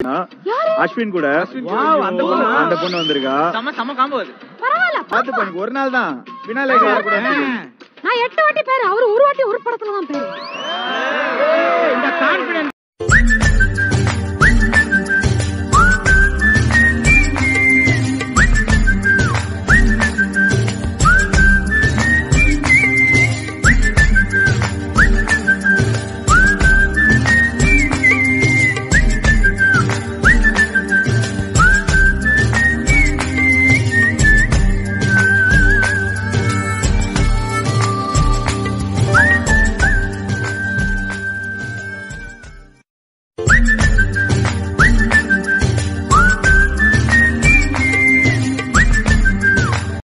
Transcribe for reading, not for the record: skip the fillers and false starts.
அஸ்வின் கூட அந்த பொண்ணு வந்திருக்கா. சம காம்போ அது. பரவாயில்ல பாத்து பண்ணி ஒரு நாள் தான் பின்னாலே கூட. நான் 8 வாட்டி பேரு, அவரு ஒரு வாட்டி ஒரு படத்துல தான் பேரு. இந்த கான்